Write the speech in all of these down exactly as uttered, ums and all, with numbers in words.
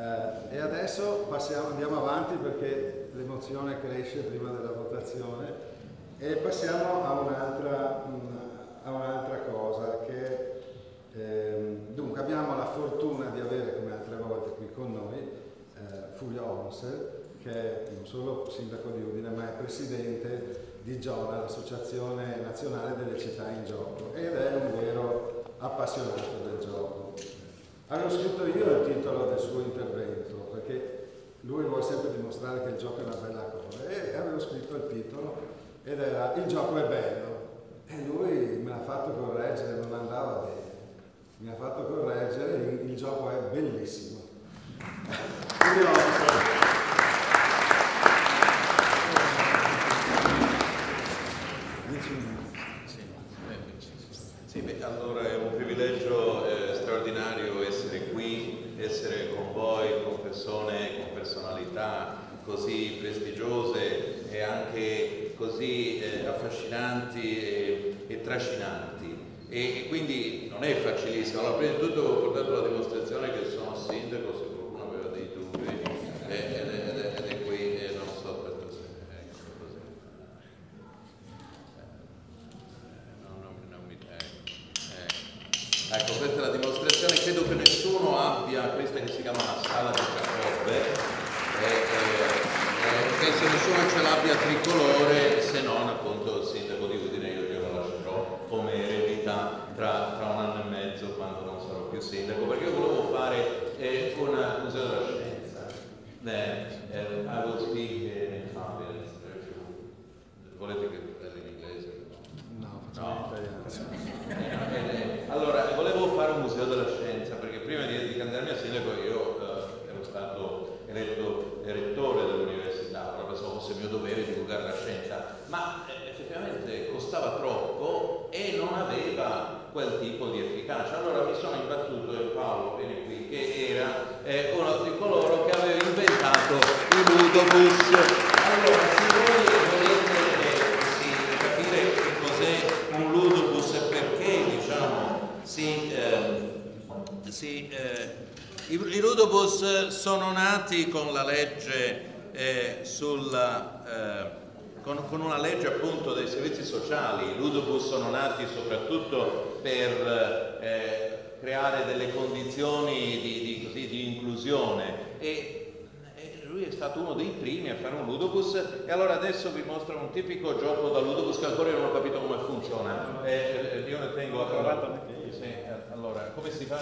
Eh, e adesso passiamo, andiamo avanti perché l'emozione cresce prima della votazione e passiamo a un'altra a un'altra cosa che ehm, dunque abbiamo la fortuna di avere come altre volte qui con noi eh, Fulvio Onsel, che è non solo sindaco di Udine ma è presidente di Giona, l'Associazione Nazionale delle Città in Gioco, ed è un vero appassionato del gioco. Avevo scritto io il titolo del suo intervento perché lui vuole sempre dimostrare che il gioco è una bella cosa e avevo scritto il titolo ed era "Il gioco è bello", e lui me l'ha fatto correggere, non andava bene, mi ha fatto correggere, il, il gioco è bellissimo. Sì, beh, allora è un privilegio eh, straordinario essere qui, essere con voi, con persone, con personalità così prestigiose e anche così eh, affascinanti e, e trascinanti. E, e quindi non è facilissimo. Allora, prima di tutto ho portato la dimostrazione che sono sindaco, se qualcuno aveva dei dubbi, eh, ed, è, ed, è, ed è qui, e non so per cosa. Ecco, così. Ecco, questa è la dimostrazione, credo che nessuno abbia questa che si chiama la sala di Giacobbe, eh, eh, penso nessuno ce l'abbia tricolore, se non appunto il sindaco di Udine, io glielo lascerò come eredità tra, tra un anno e mezzo quando non sarò più sindaco, perché io volevo fare eh, un museo della scienza. Eh, eh, I will speak in Italian, volete che parli in inglese? No, facciamo in italiano. Allora, volevo fare un museo della scienza perché prima di, di candidarmi a sindaco io eh, ero stato eletto rettore dell'università, allora pensavo fosse mio dovere divulgare la scienza, ma eh, effettivamente costava troppo e non aveva quel tipo di efficacia. Allora mi sono imbattuto in Paolo, vieni qui, che era eh, uno di coloro che aveva inventato il ludobus. Allora, se voi volete eh, capire che cos'è un ludobus e perché, diciamo, si, eh, si, eh, i, i ludobus sono nati con la legge eh, sulla, eh, con, con una legge appunto dei servizi sociali. I ludobus sono nati soprattutto per eh, creare delle condizioni di, di, così, di inclusione e lui è stato uno dei primi a fare un ludobus, e allora adesso vi mostro un tipico gioco da ludobus che ancora io non ho capito come funziona. Eh, io ne tengo a... Sì, allora, come si fa?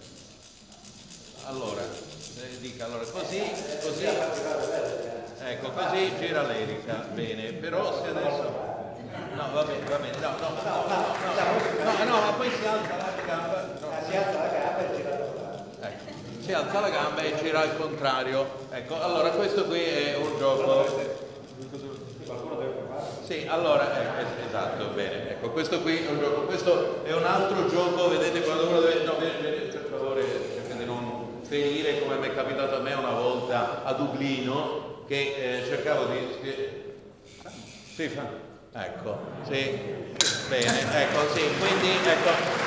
Allora, eh, dica, allora, così, così, ecco, così gira l'elica, bene, però se adesso... No, va bene, va bene, no, no, no, no, no, no, no, ma poi si alza la gamba, no. Si alza la gamba e gira l'elica. Si alza la gamba e gira al contrario. Ecco, allora questo qui è un gioco. Qualcuno deve provare? Sì, allora, eh, esatto, bene. Ecco, questo qui è un gioco. Questo è un altro gioco, vedete, quando uno deve. No, vedete, per favore, cercate di non ferire come mi è capitato a me una volta a Dublino, che eh, cercavo di. Sì, fa. Ecco, sì, bene, ecco, sì, quindi ecco.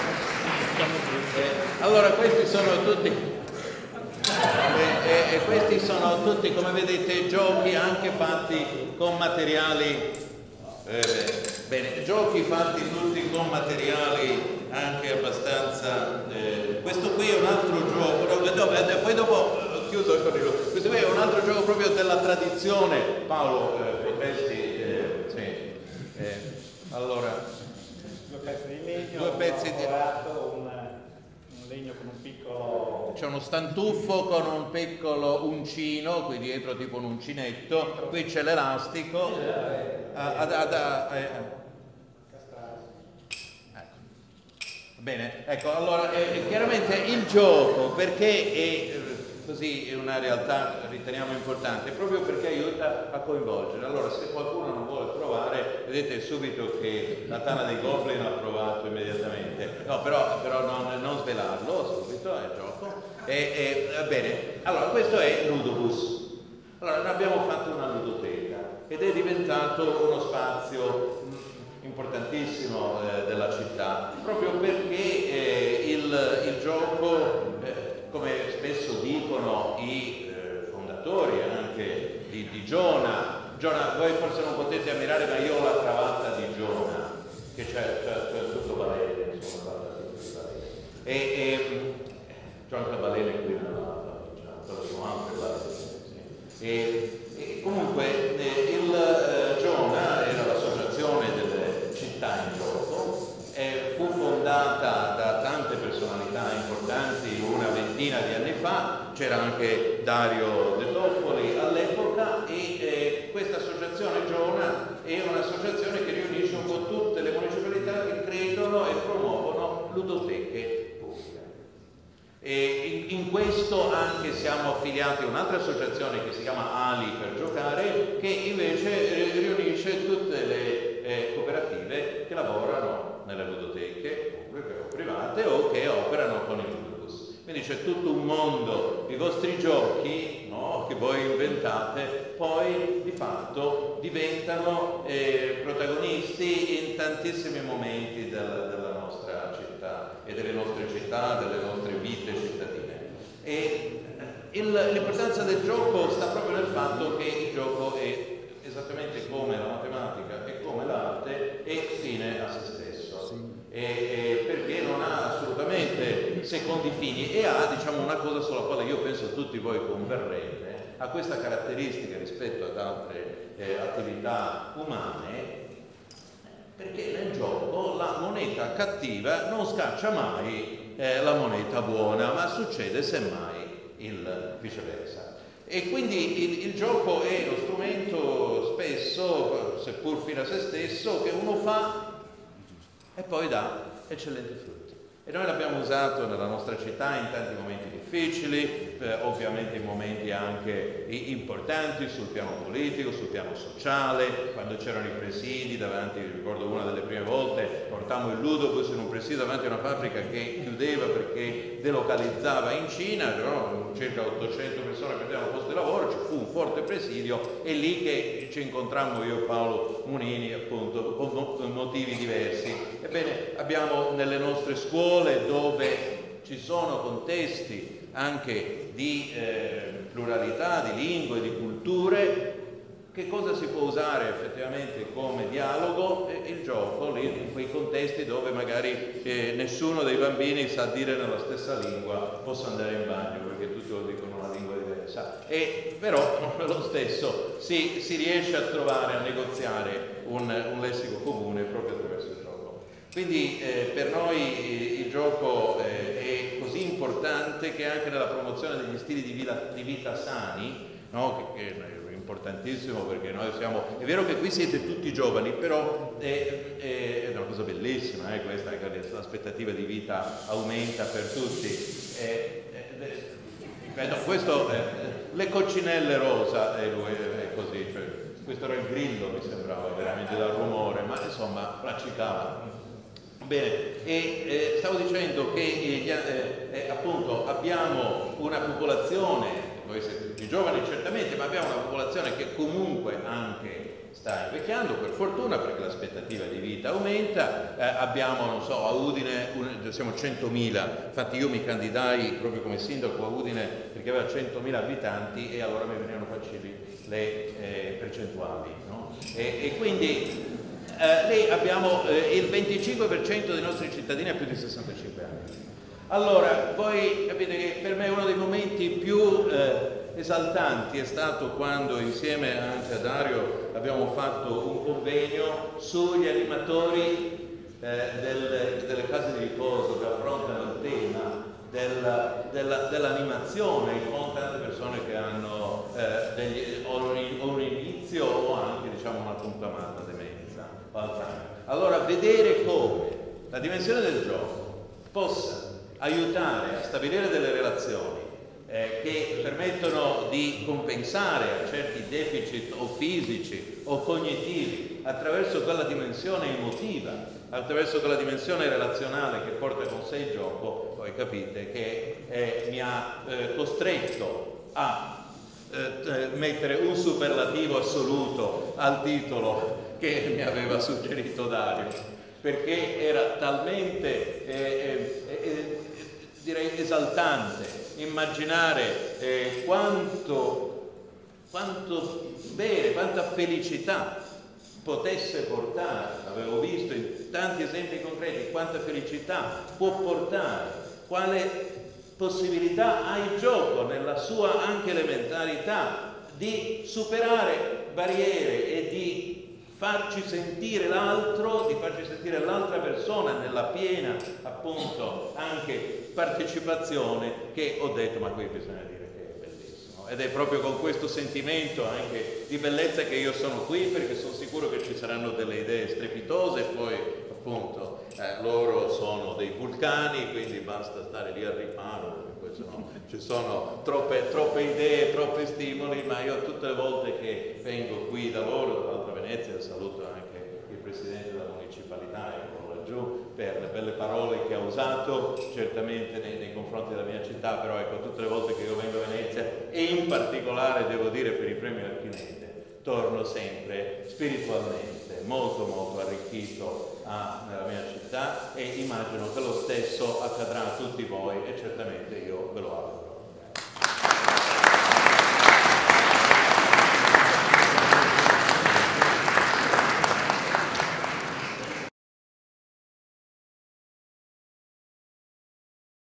Eh, allora questi sono tutti. E, e, e questi sono tutti, come vedete, giochi anche fatti con materiali eh, bene, giochi fatti tutti con materiali anche abbastanza eh, questo qui è un altro gioco, no, no, poi dopo ho chiuso, questo qui è un altro gioco proprio della tradizione. Paolo, eh, potresti eh, sì, eh, allora Due pezzi di legno, due pezzi di un, un legno con un piccolo... C'è uno stantuffo con un piccolo uncino, qui dietro tipo un uncinetto, qui c'è l'elastico. Ad, ad, ad, eh. Ecco. Bene, ecco, allora eh, chiaramente il gioco, perché è eh, così, è una realtà riteniamo importante, proprio perché aiuta a coinvolgere. Allora, se qualcuno non vuole provare, vedete subito che la Tana dei Goblin ha provato immediatamente. No, però, però non, non svelarlo subito, è il gioco. E, e, va bene, allora questo è Ludobus. Allora, noi abbiamo fatto una ludoteca ed è diventato uno spazio importantissimo eh, della città, proprio perché eh, il, il gioco eh, come spesso dicono i eh, fondatori anche di, di Giona. Giona, voi forse non potete ammirare, ma io ho la cravatta di Giona, che c'è, c'è, c'è tutto Balene, insomma, e, e Giona Balene qui nella sono anche sì. e, e comunque eh, il eh, Giona era l'associazione delle città in gioco, eh, fu fondata da tante personalità importanti una ventina di anni fa, c'era anche Dario De Toffoli all'epoca, e eh, questa associazione Giona è un'associazione che riunisce un po' tutte le municipalità che credono e promuovono ludoteche pubbliche. E in, in questo anche siamo affiliati a un'altra associazione che si chiama Ali per giocare, che invece riunisce tutte le eh, cooperative che lavorano nelle ludoteche pubbliche o private o che operano con il ludobus. Quindi c'è tutto un mondo, i vostri giochi, no, che voi inventate, poi di fatto diventano eh, protagonisti in tantissimi momenti della, della nostra città e delle nostre città, delle nostre vite cittadine. E l'importanza del gioco sta proprio nel fatto che il gioco è esattamente come la matematica e come l'arte è fine a se stesso. E, e perché non ha assolutamente secondi fini e ha, diciamo, una cosa sulla quale io penso tutti voi converrete, ha questa caratteristica rispetto ad altre eh, attività umane, perché nel gioco la moneta cattiva non scaccia mai eh, la moneta buona, ma succede semmai il viceversa. E quindi il, il gioco è lo strumento spesso, seppur fine a se stesso, che uno fa e poi dà eccellenti frutti. E noi l'abbiamo usato nella nostra città in tanti momenti difficili, eh, ovviamente in momenti anche importanti sul piano politico, sul piano sociale, quando c'erano i presidi davanti, ricordo una delle prime volte, portammo il ludobus in un presidio davanti a una fabbrica che chiudeva perché delocalizzava in Cina, però circa ottocento persone perdevano posto di lavoro, ci fu un forte presidio, e lì che ci incontrammo io e Paolo Munini, appunto, con motivi diversi. Ebbene, abbiamo nelle nostre scuole, dove ci sono contesti anche di eh, pluralità, di lingue, di culture, che cosa si può usare effettivamente come dialogo? E il gioco, lì, in quei contesti dove magari eh, nessuno dei bambini sa dire nella stessa lingua posso andare in bagno, perché tutti lo dicono una lingua diversa, e però lo stesso si, si riesce a trovare, a negoziare un, un lessico comune proprio attraverso il gioco. Quindi eh, per noi eh, il gioco eh, è così importante che anche nella promozione degli stili di vita, di vita sani, no? che, che è importantissimo, perché noi siamo, è vero che qui siete tutti giovani, però è, è una cosa bellissima, eh, questa, che l'aspettativa di vita aumenta per tutti. Eh, eh, no, questo, eh, le coccinelle rosa, eh, lui, è così, cioè, questo era il grillo, mi sembrava veramente dal rumore, ma insomma placcicava. Bene, e eh, stavo dicendo che eh, eh, appunto abbiamo una popolazione, voi siete tutti giovani certamente, ma abbiamo una popolazione che comunque anche sta invecchiando, per fortuna, perché l'aspettativa di vita aumenta. Eh, abbiamo, non so, a Udine un, siamo centomila, infatti io mi candidai proprio come sindaco a Udine perché aveva centomila abitanti e allora mi venivano facili le eh, percentuali, no? e, e quindi Eh, lì abbiamo eh, il venticinque per cento dei nostri cittadini ha più di sessantacinque anni. Allora, voi capite che per me uno dei momenti più eh, esaltanti è stato quando insieme anche a Dario abbiamo fatto un convegno sugli animatori eh, del, delle case di riposo che affrontano il tema della, della, dell'animazione con tante persone che hanno eh, degli, o, un, o un inizio o anche, diciamo, una conclamata demenza. Allora, vedere come la dimensione del gioco possa aiutare a stabilire delle relazioni eh, che permettono di compensare a certi deficit o fisici o cognitivi attraverso quella dimensione emotiva, attraverso quella dimensione relazionale che porta con sé il gioco, voi capite che eh, mi ha eh, costretto a eh, mettere un superlativo assoluto al titolo che mi aveva suggerito Dario, perché era talmente eh, eh, eh, direi esaltante immaginare eh, quanto, quanto bene, quanta felicità potesse portare, avevo visto in tanti esempi concreti, quanta felicità può portare, quale possibilità ha il gioco nella sua anche elementarità di superare barriere e di farci sentire l'altro, di farci sentire l'altra persona nella piena appunto anche partecipazione, che ho detto, ma qui bisogna dire che è bellissimo, ed è proprio con questo sentimento anche di bellezza che io sono qui, perché sono sicuro che ci saranno delle idee strepitose, e poi appunto eh, loro sono dei vulcani, quindi basta stare lì al riparo, perché poi sennò ci sono troppe, troppe idee, troppi stimoli, ma io tutte le volte che vengo qui da loro, dall'altra Venezia, saluto anche il presidente della municipalità, eccolo laggiù, per le belle parole che ha usato, certamente nei, nei confronti della mia città, però ecco, tutte le volte che io vengo a Venezia, e in particolare devo dire per i premi Archimede, torno sempre spiritualmente molto molto arricchito a, nella mia città, e immagino che lo stesso accadrà a tutti voi, e certamente